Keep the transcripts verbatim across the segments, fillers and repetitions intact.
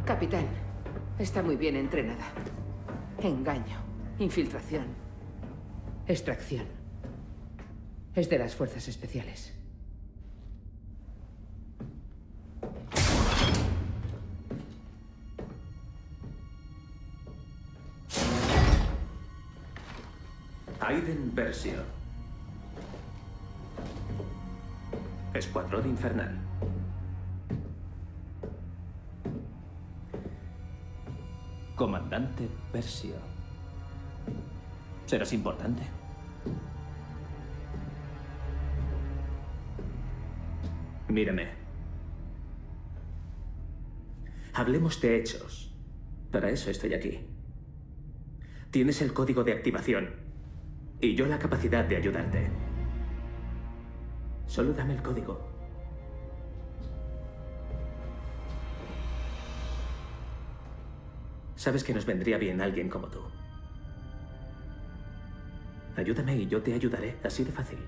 Capitán, está muy bien entrenada. Engaño, infiltración, extracción. Es de las fuerzas especiales. Aiden Versio. Escuadrón Infernal. Comandante Versio. ¿Serás importante? Mírame. Hablemos de hechos. Para eso estoy aquí. Tienes el código de activación y yo la capacidad de ayudarte. Solo dame el código. Sabes que nos vendría bien alguien como tú. Ayúdame y yo te ayudaré, así de fácil.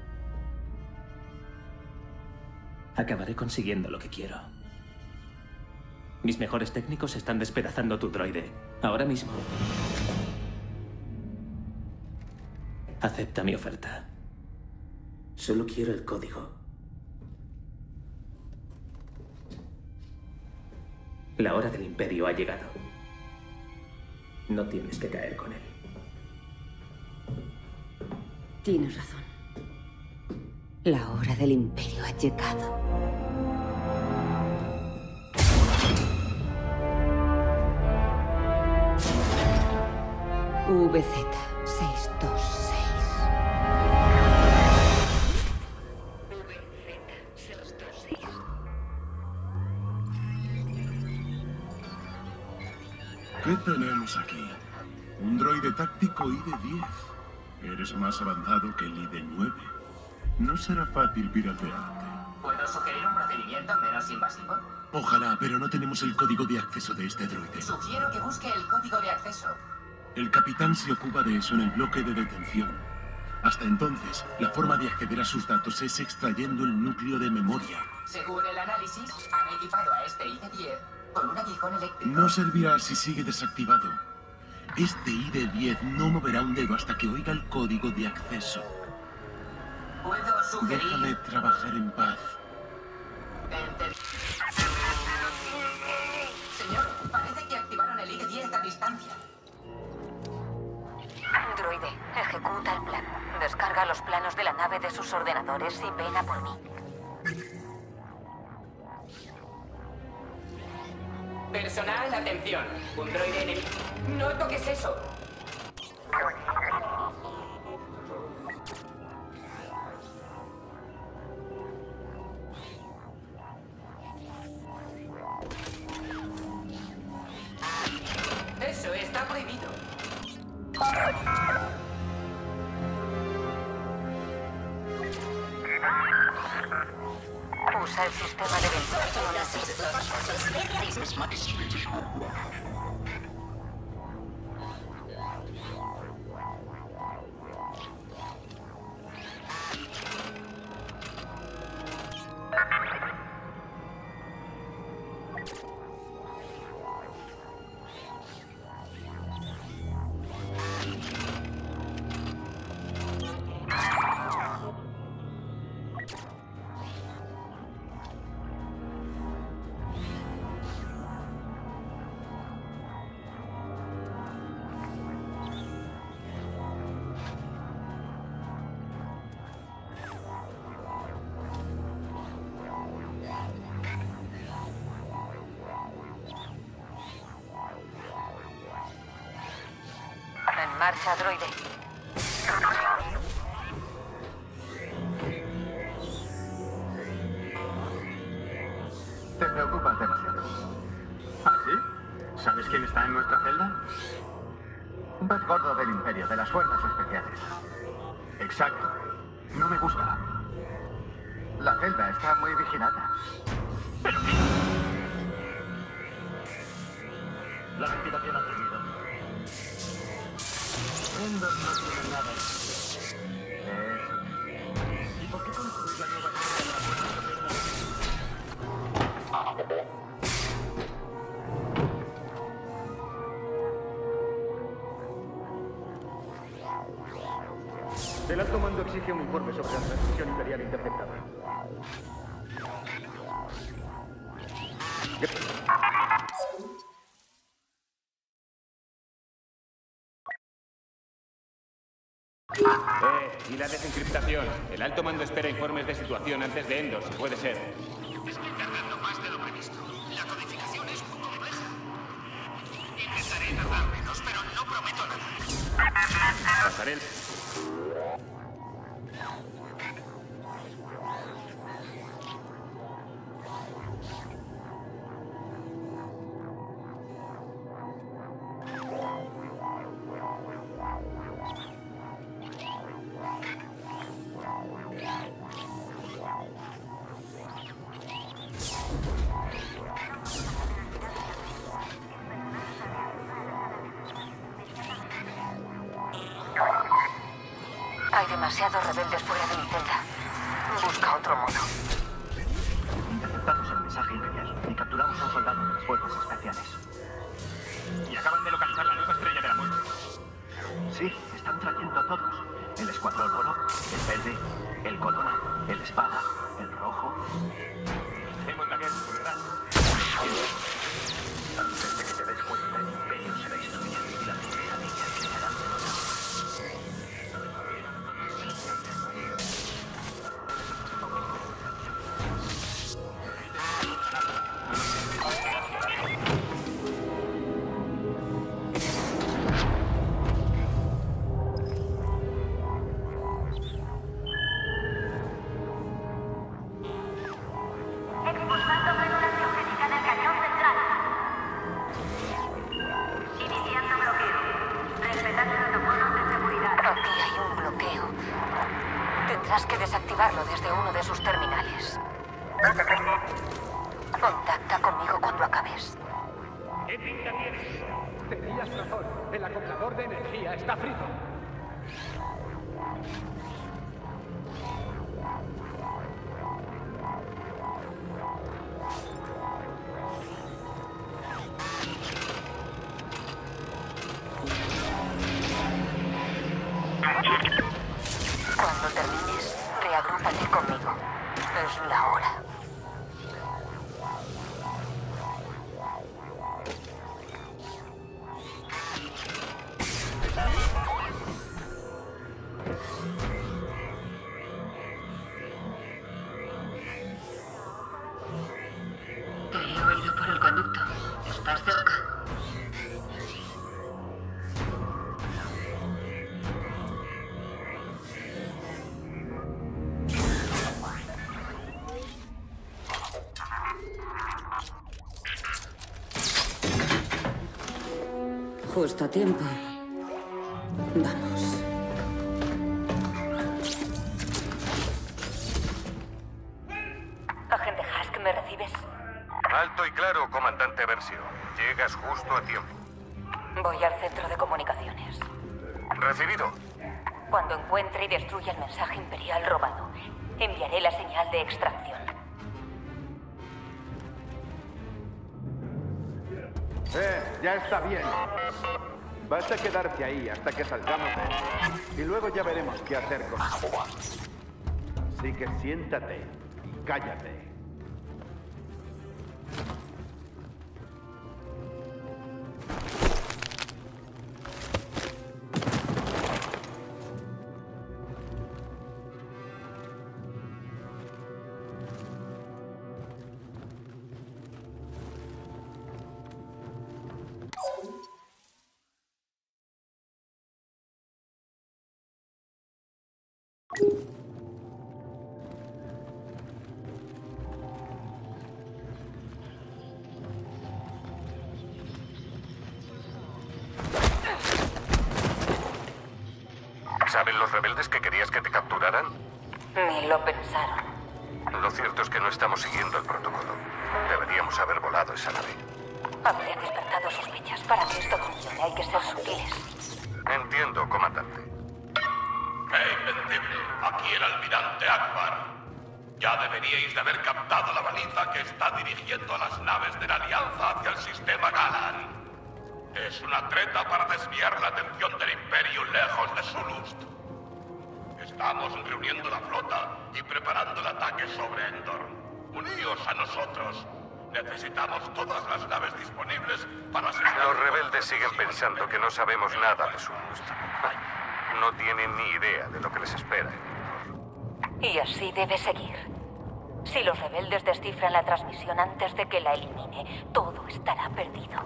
Acabaré consiguiendo lo que quiero. Mis mejores técnicos están despedazando tu droide, ahora mismo. Acepta mi oferta. Solo quiero el código. La hora del Imperio ha llegado. No tienes que caer con él. Tienes razón. La hora del Imperio ha llegado. V Z seiscientos veintiséis. V Z seiscientos veintiséis. ¿Qué tenemos aquí? Un droide táctico I D diez. Eres más avanzado que el I D nueve. No será fácil piratearte. ¿Puedo sugerir un procedimiento menos invasivo? Ojalá, pero no tenemos el código de acceso de este droide. Sugiero que busque el código de acceso. El capitán se ocupa de eso en el bloque de detención. Hasta entonces, la forma de acceder a sus datos es extrayendo el núcleo de memoria. Según el análisis, han equipado a este I D diez con un aguijón eléctrico. No servirá si sigue desactivado. Este I D diez no moverá un dedo hasta que oiga el código de acceso. ¿Puedo sugerir? Déjame trabajar en paz. Enter... Señor, parece que activaron el I D diez a distancia. Androide, ejecuta el plan. Descarga los planos de la nave de sus ordenadores y ven a por mí. Personal, atención. Un droide enemigo. No toques eso. Eso está prohibido. Usa el sistema de ventilación. En marcha, droide. Te preocupas demasiado. ¿Ah, sí? ¿Sabes quién está en nuestra celda? Un pez gordo del Imperio, de las Fuerzas Especiales. Exacto. No me gusta. La celda está muy vigilada. ¿Pero qué? La ventilación ha terminado. Endor no tiene nada. Eh... ¿Y por qué construir la nueva celda de la Fuerza Especial? El alto mando exige un informe sobre la transmisión imperial interceptada. Eh, y la desencriptación. El alto mando espera informes de situación antes de Endor, si puede ser. Es que tardan no más de lo previsto. La codificación es muy compleja. Intentaré tardar menos, pero no prometo nada. Pasaré el... Hay demasiados rebeldes fuera de mi celda. Busca otro modo. Interceptamos el mensaje imperial y capturamos a un soldado de las fuerzas especiales. Y acaban de localizar la nueva estrella de la muerte. Sí, están trayendo a todos. El escuadrón oro, el verde, el corona, el espada, el rojo. Hemos la guerra, ¿verdad? Antes de que te des cuenta, el imperio será destruido y la pesadilla creará de nuevo. Expulsando regulación crítica del cañón central. Iniciando bloqueo. Respetando protocolos de seguridad. Aquí hay un bloqueo. Tendrás que desactivarlo desde uno de sus terminales. Contacta conmigo cuando acabes. ¿Qué pinta tienes? Tenías razón. El acoplador de energía está frito. Cuando termines, reagrúpate conmigo. Es la hora. Te he oído por el conducto. ¿Estás cerca? Justo a tiempo. Vamos. Agente Hask, ¿me recibes? Alto y claro, comandante Versio. Llegas justo a tiempo. Voy al centro de comunicaciones. Recibido. Cuando encuentre y destruya el mensaje imperial robado, enviaré la señal de extracción. Eh, ya está bien. Vas a quedarte ahí hasta que salgamos de él. Y luego ya veremos qué hacer con él. Así que siéntate y cállate. ¿Saben los rebeldes que querías que te capturaran? Ni lo pensaron. Lo cierto es que no estamos siguiendo el protocolo. Deberíamos haber volado esa nave. Habría despertado sospechas. Para que esto funcione hay que ser sutiles. Entiendo, comandante. ¡Qué invencible! Aquí el almirante Akbar. Ya deberíais de haber captado la baliza que está dirigiendo a las naves de la Alianza hacia el sistema Galan. Es una treta para desviar la atención del Imperio lejos de Zulust. Estamos reuniendo la flota y preparando el ataque sobre Endor. Uníos a nosotros. Necesitamos todas las naves disponibles para asesinar... Los rebeldes siguen pensando que no sabemos nada de su destino. No tienen ni idea de lo que les espera. Y así debe seguir. Si los rebeldes descifran la transmisión antes de que la elimine, todo estará perdido.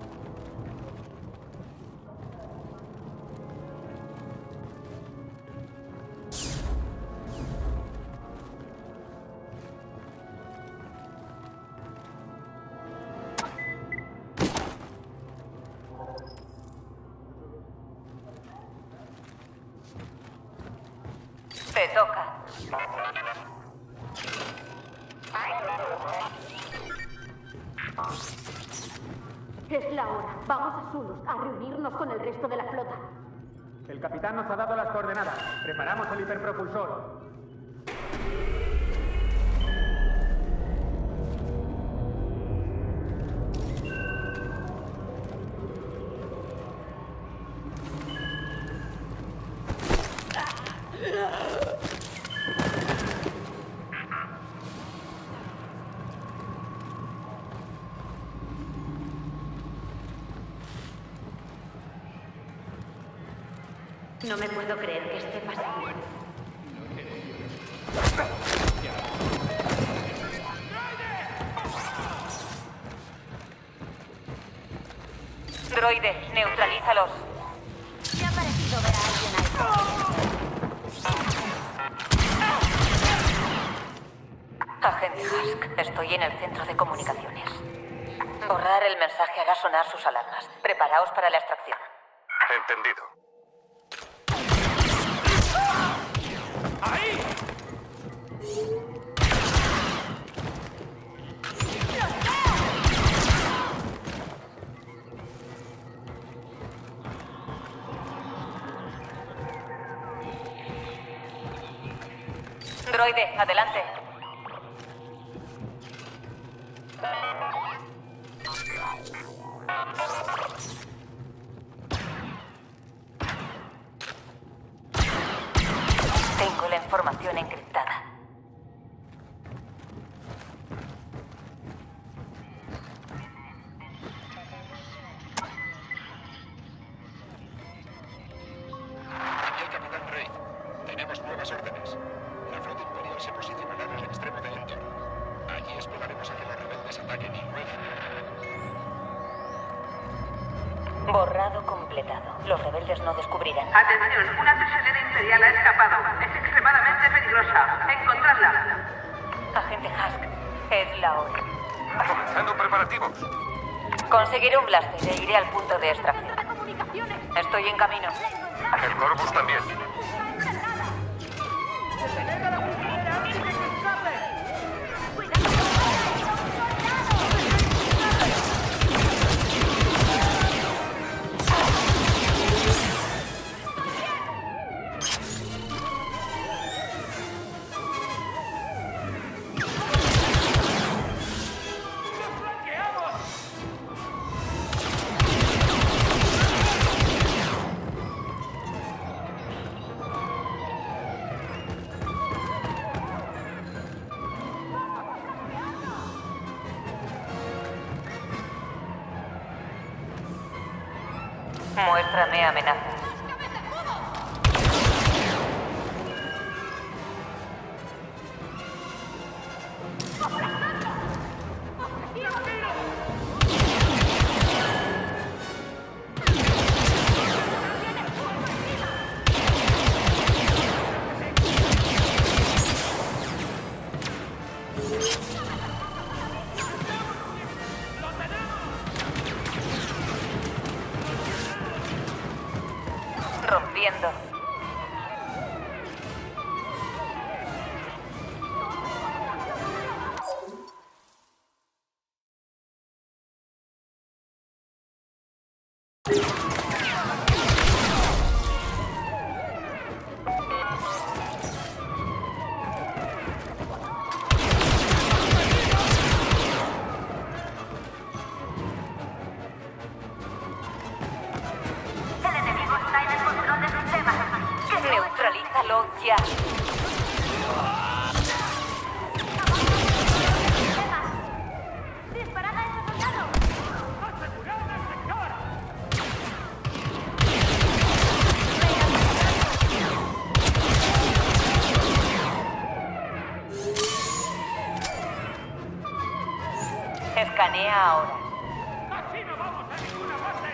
Te toca. Es la hora. Vamos a Zulus a reunirnos con el resto de la flota. El capitán nos ha dado las coordenadas. Preparamos el hiperpropulsor. No me puedo creer que esté pasando. Droide, neutralízalos. Me ha parecido ver a alguien ahí. Agente Hask, estoy en el centro de comunicaciones. Borrar el mensaje hará sonar sus alarmas. Preparaos para la extracción. Entendido. ¡Ahí! Droide, adelante. Tengo la información encriptada. Aquí el capitán Rey. Tenemos nuevas órdenes. La flota imperial se posicionará en el extremo de Endor. Allí esperaremos a que los rebeldes ataquen y luego... Borrado completado. Los rebeldes no descubrirán. Atención, una prisionera imperial ha escapado. Es extremadamente peligrosa. Encontradla. Agente Hask, es la hora. Comenzando preparativos. Conseguiré un blaster e iré al punto de extracción. Estoy en camino. El Corvus también. Muéstrame amenazas. Rompiendo. Neutralízalo ya. Escanea ahora. ¡Así no vamos a ninguna parte!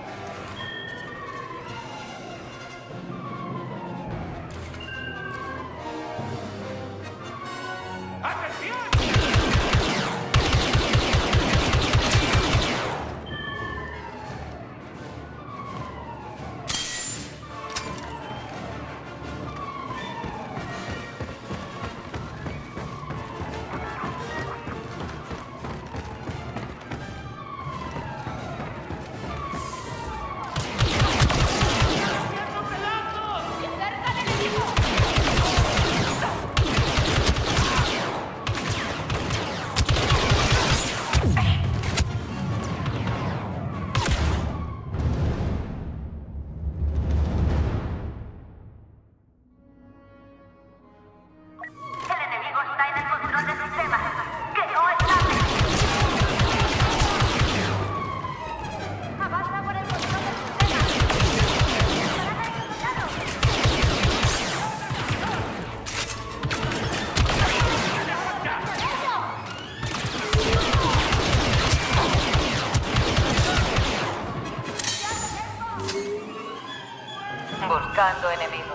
Buscando enemigos.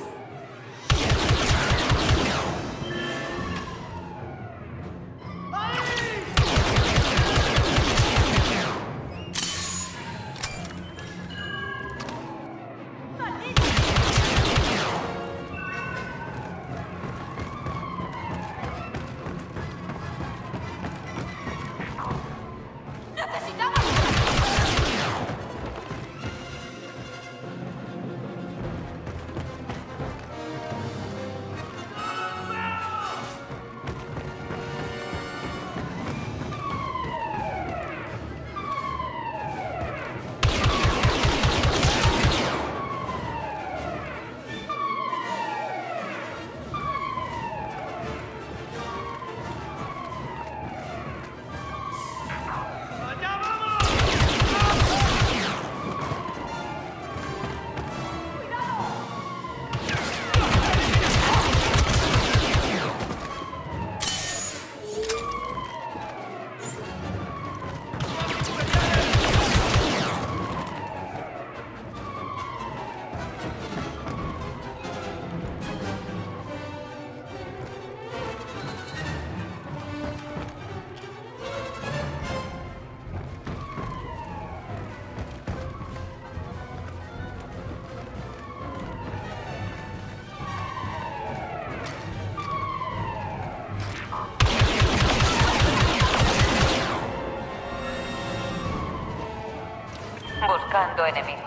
Buscando enemigos.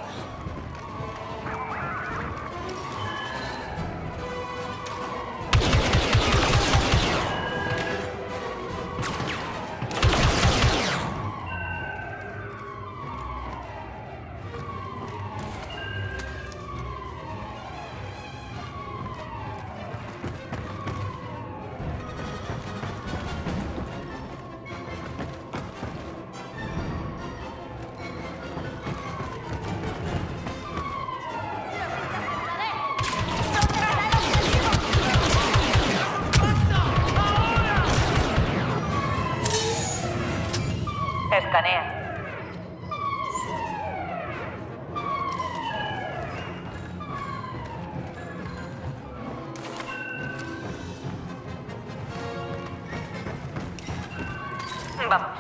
Escanea. Vamos.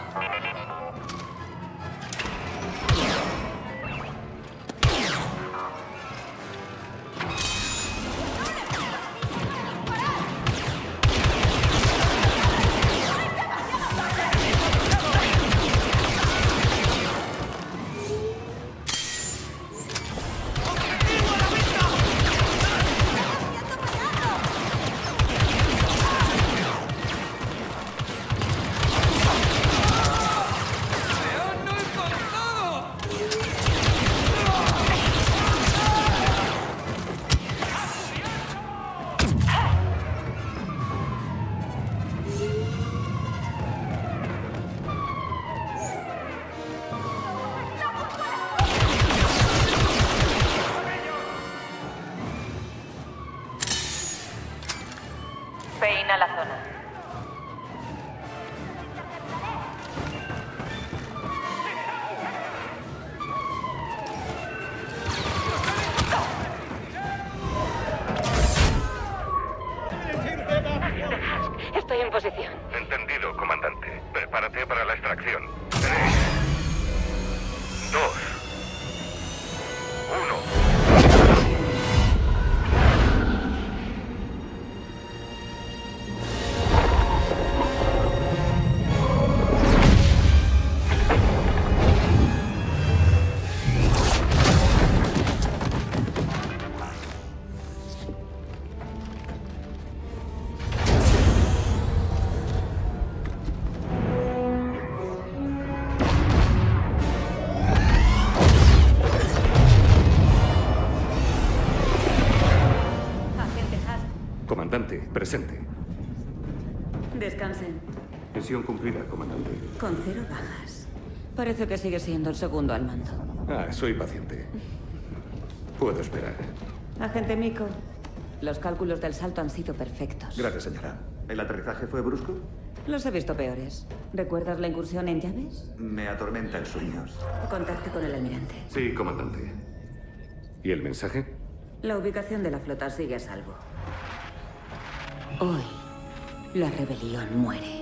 Entendido, comandante. Prepárate para la extracción. Tres, dos, uno. Comandante, presente. Descansen. Misión cumplida, comandante. Con cero bajas. Parece que sigue siendo el segundo al mando. Ah, soy paciente. Puedo esperar. Agente Miko, los cálculos del salto han sido perfectos. Gracias, señora. ¿El aterrizaje fue brusco? Los he visto peores. ¿Recuerdas la incursión en llaves? Me atormentan sueños. Contacte con el almirante. Sí, comandante. ¿Y el mensaje? La ubicación de la flota sigue a salvo. Hoy, la rebelión muere.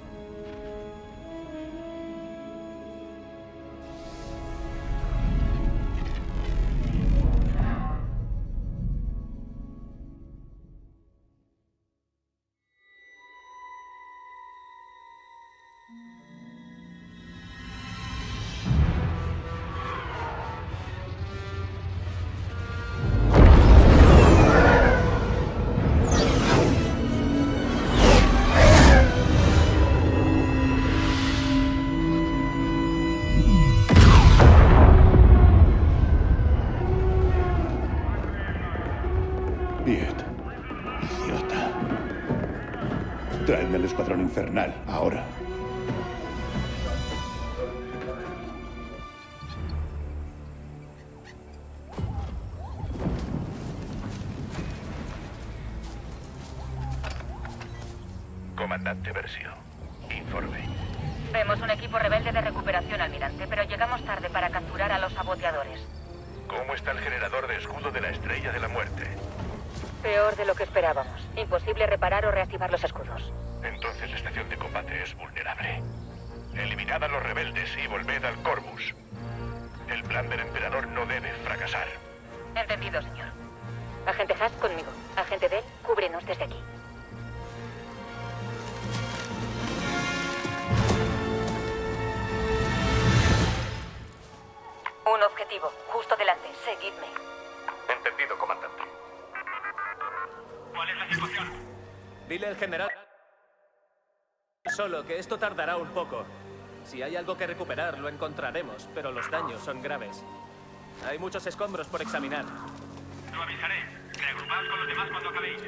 Traedme el escuadrón infernal, ahora. Comandante Versio. Informe. Vemos un equipo rebelde de recuperación, almirante, pero llegamos tarde para capturar a los saboteadores. ¿Cómo está el generador de escudo de la Estrella de la Muerte? Peor de lo que esperábamos. Imposible reparar o reactivar los escudos. Entonces la estación de combate es vulnerable. Eliminad a los rebeldes y volved al Corvus. El plan del emperador no debe fracasar. Entendido, señor. Agente Haas, conmigo. Agente Dell, cúbrenos desde aquí. Un objetivo, justo delante. Seguidme. Entendido, comandante. ¿Cuál es la situación? Dile al general solo que esto tardará un poco. Si hay algo que recuperar, lo encontraremos, pero los daños son graves. Hay muchos escombros por examinar. Lo avisaré. Reagrupaos con los demás cuando acabéis.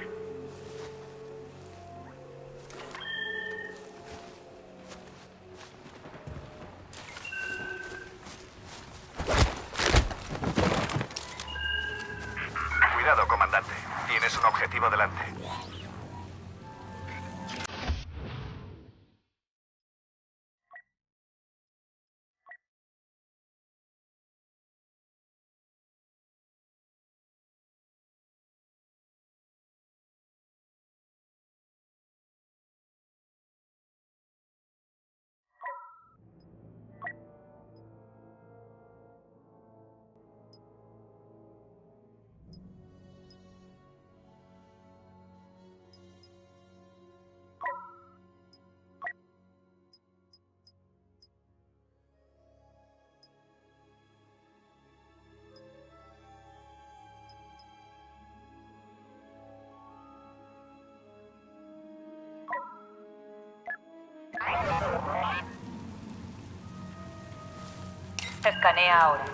Cuidado, comandante. Tienes un objetivo delante. Escanea ahora.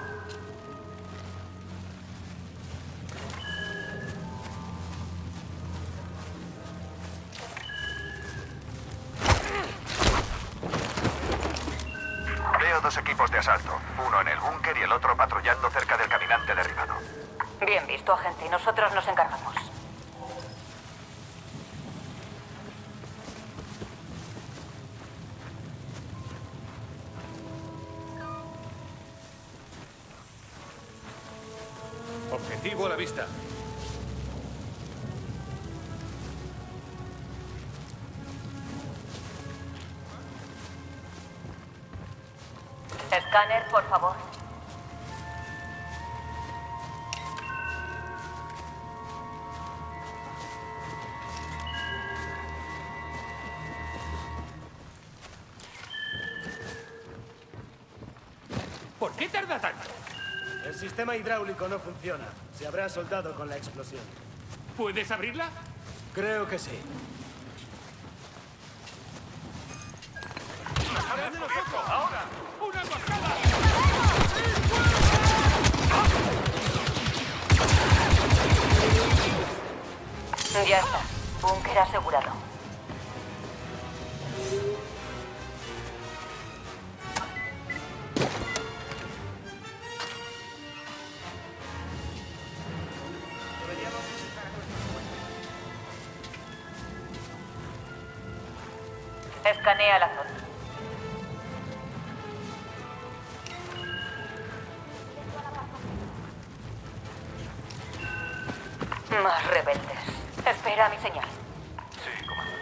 Veo dos equipos de asalto. Uno en el búnker y el otro patrullando cerca del caminante derribado. Bien visto, agente. Nosotros nos encargamos. Objetivo a la vista. Escáner, por favor. ¿Por qué tarda tanto? El sistema hidráulico no funciona. Se habrá soldado con la explosión. ¿Puedes abrirla? Creo que sí. ¡Ahora! ¡Una emboscada! Ya está. Búnker asegurado. Escanea la zona. Más rebeldes. Espera mi señal. Sí, comandante.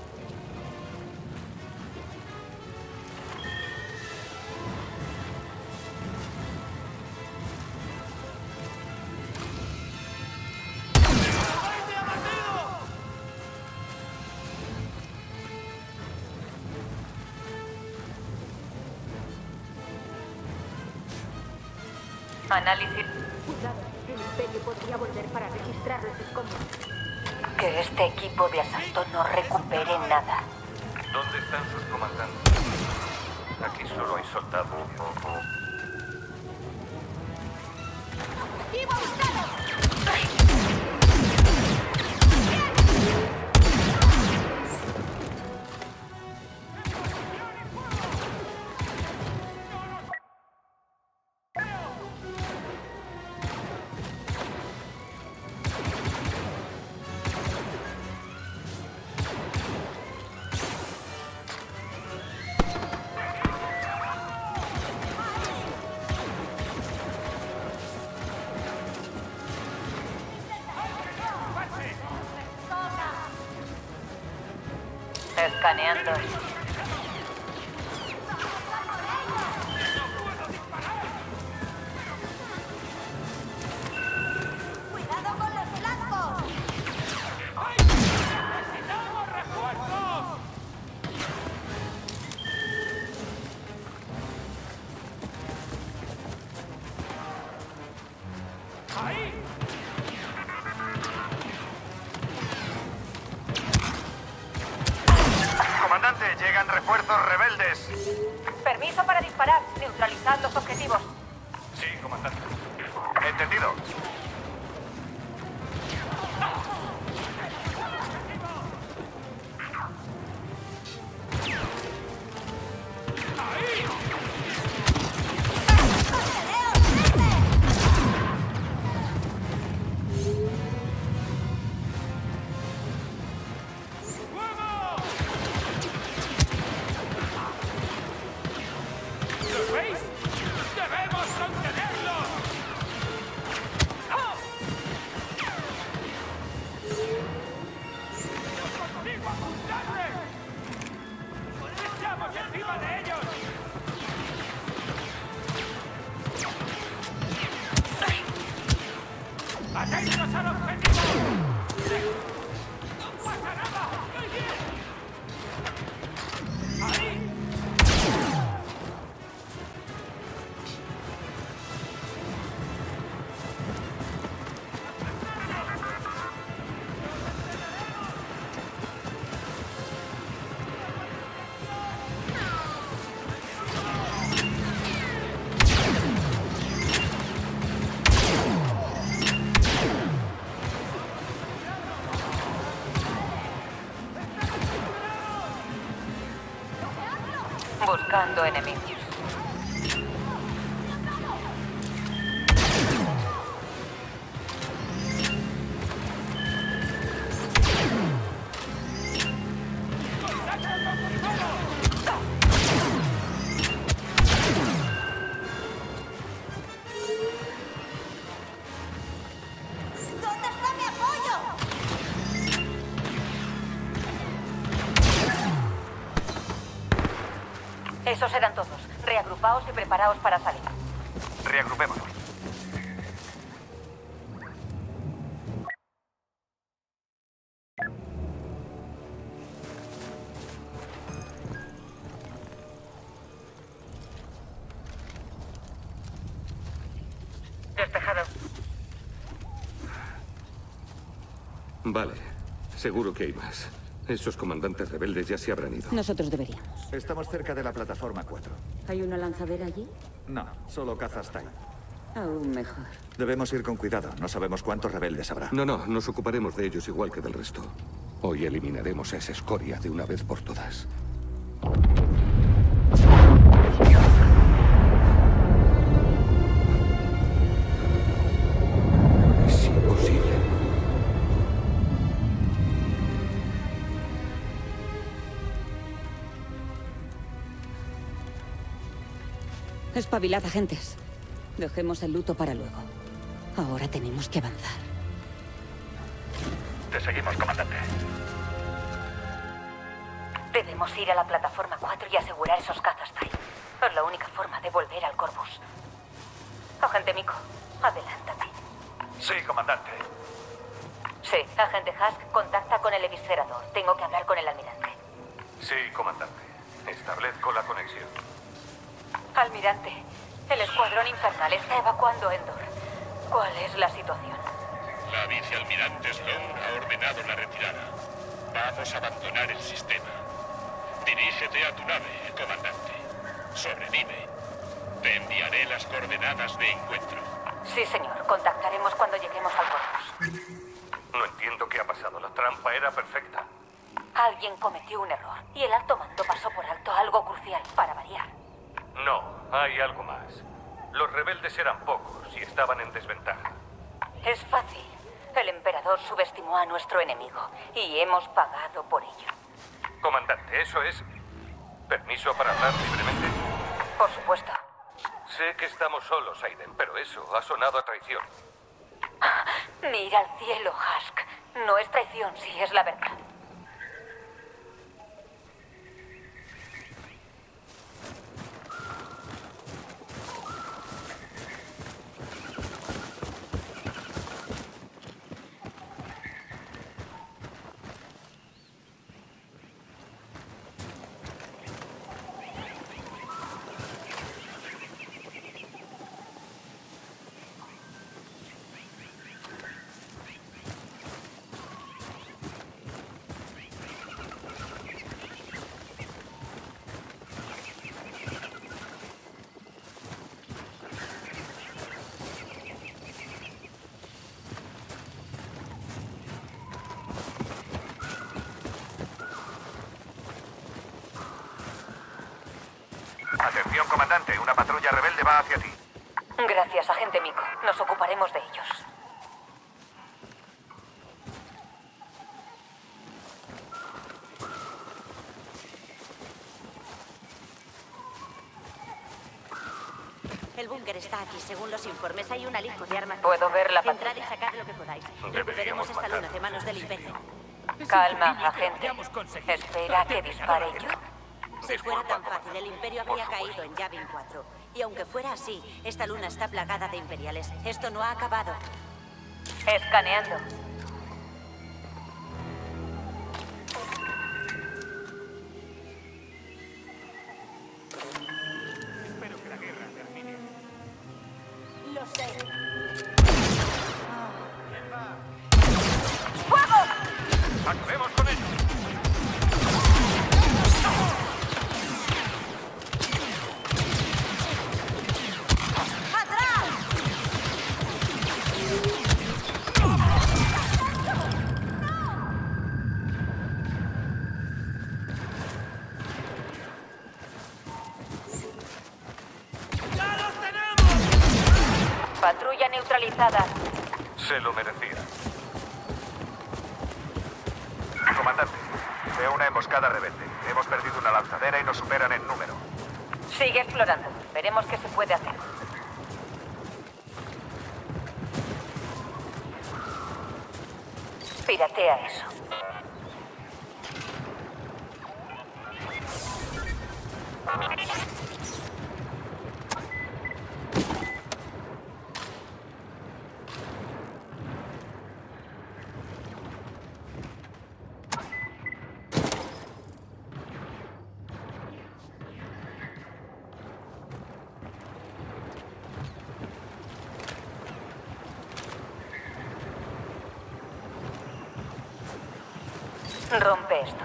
Análisis. Cuidado, el Imperio podría volver para registrar los escombros. Que este equipo de asalto no recupere nada. ¿Dónde están sus comandantes? Aquí solo hay soldados. ¡Vivo buscado! Escaneando. ¡Cuidado con los blancos! ¡Necesitamos refuerzos! ¡Ahí! Comandante, llegan refuerzos rebeldes. Permiso para disparar. Neutralizar los objetivos. Sí, comandante. Entendido. ¿Los veis? ¡Debemos contenerlos! ¡Ah! ¡Contigo, apuntarle! ¡Echamos encima de ellos! ¡Atentos al objetivo! ¡No pasa nada! ¡Muy bien! ¡Ahí! Buscando enemigos. ¿Dónde está mi apoyo? Esos eran todos. Reagrupaos y preparaos para salir. Reagrupémonos. Despejado. Vale. Seguro que hay más. Esos comandantes rebeldes ya se habrán ido. Nosotros deberíamos. Estamos cerca de la plataforma cuatro. ¿Hay una lanzadera allí? No, solo cazas Type. Aún mejor. Debemos ir con cuidado. No sabemos cuántos rebeldes habrá. No, no, nos ocuparemos de ellos igual que del resto. Hoy eliminaremos a esa escoria de una vez por todas. Es imposible. Espabilad, agentes. Dejemos el luto para luego. Ahora tenemos que avanzar. Te seguimos, comandante. Debemos ir a la plataforma cuatro y asegurar esos cazas Type. Es la única forma de volver al Corvus. Agente Miko, adelántate. Sí, comandante. Sí, agente Husk, contacta con el eviscerador. Tengo que hablar con el almirante. Sí, comandante. Establezco la conexión. Almirante, el escuadrón infernal está evacuando Endor. ¿Cuál es la situación? La vicealmirante Sloan ha ordenado la retirada. Vamos a abandonar el sistema. Dirígete a tu nave, comandante. Sobrevive. Te enviaré las coordenadas de encuentro. Sí, señor. Contactaremos cuando lleguemos al Corvus. No entiendo qué ha pasado. La trampa era perfecta. Alguien cometió un error y el alto mando pasó por alto algo crucial, para variar. No, hay algo más. Los rebeldes eran pocos y estaban en desventaja. Es fácil. El emperador subestimó a nuestro enemigo y hemos pagado por ello. Comandante, ¿eso es permiso para hablar libremente? Por supuesto. Sé que estamos solos, Aiden, pero eso ha sonado a traición. Mira al cielo, Husk. No es traición si es la verdad. Atención, comandante. Una patrulla rebelde va hacia ti. Gracias, agente Miko. Nos ocuparemos de ellos. El búnker está aquí, según los informes. Hay un alijo de armas. Puedo ver la Entrad patrulla. y sacad lo que podáis. Deberíamos Recuperemos esta matar. luna de manos del Imperio. Calma, agente. Espera que dispare yo. Si fuera tan fácil, el Imperio habría caído en Yavin cuatro. Y aunque fuera así, esta luna está plagada de imperiales. Esto no ha acabado. Escaneando. Espero que la guerra termine. Lo sé. ¡Fuego! ¡Acabemos con ellos! Patrulla neutralizada. Se lo merecía. Comandante, veo una emboscada rebelde. Hemos perdido una lanzadera y nos superan en número. Sigue explorando. Veremos qué se puede hacer. Piratea eso. Rompe esto.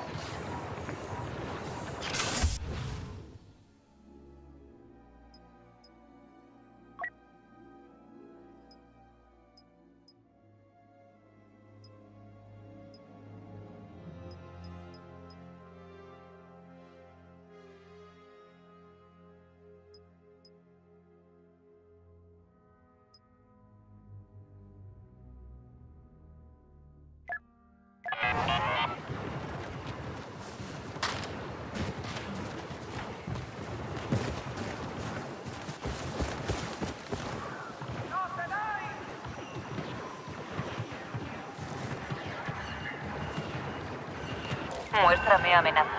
Muéstrame amenazas.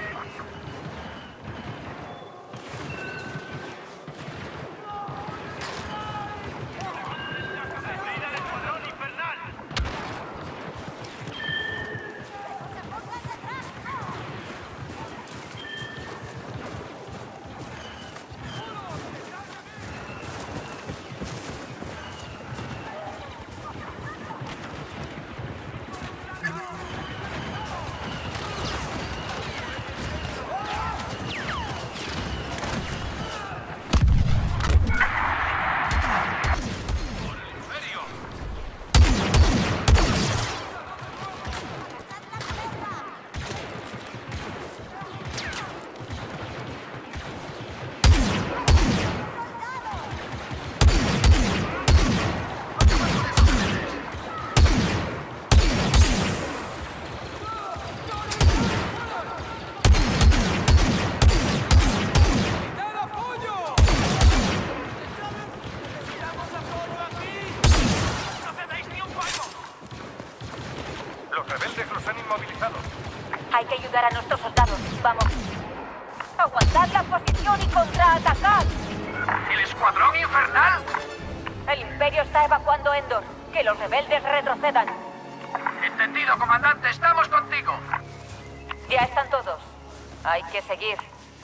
Hay que ayudar a nuestros soldados. Vamos. Aguantad la posición y contraatacad. ¿El escuadrón infernal? El Imperio está evacuando Endor. Que los rebeldes retrocedan. Entendido, comandante. Estamos contigo. Ya están todos. Hay que seguir.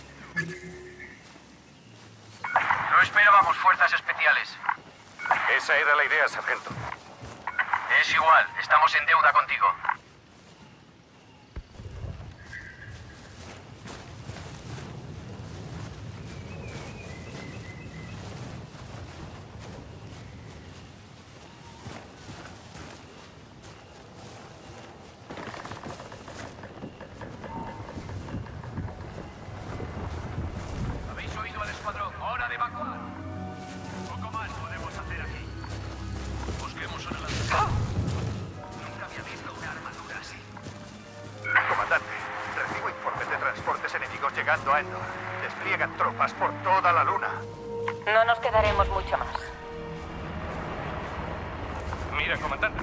No esperábamos fuerzas especiales. Esa era la idea, sargento. Es igual. Estamos en deuda contigo. Llegando a Endor. Despliegan tropas por toda la luna. No nos quedaremos mucho más. Mira, comandante.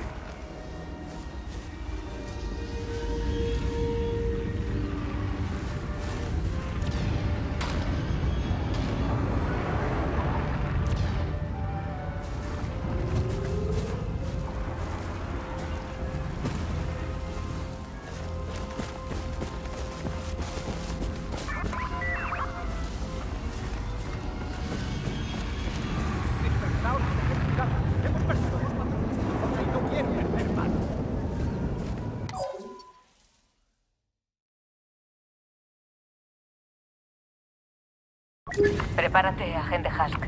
Prepárate, agente Husk.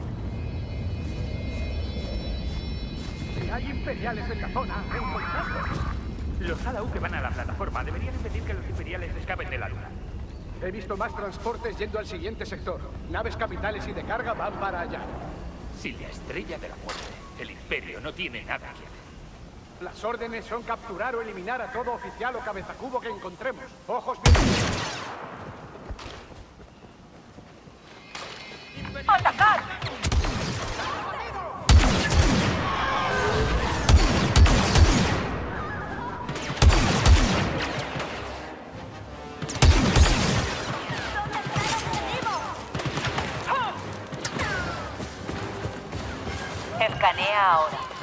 Si hay imperiales en la zona, encontradlos. Los Alau que van a la plataforma deberían impedir que los imperiales escapen de la luna. He visto más transportes yendo al siguiente sector. Naves capitales y de carga van para allá. Sin la estrella de la muerte, el Imperio no tiene nada que hacer. Las órdenes son capturar o eliminar a todo oficial o cabezacubo que encontremos. ¡Ojos bien! ¡Atacad! Escanea ahora.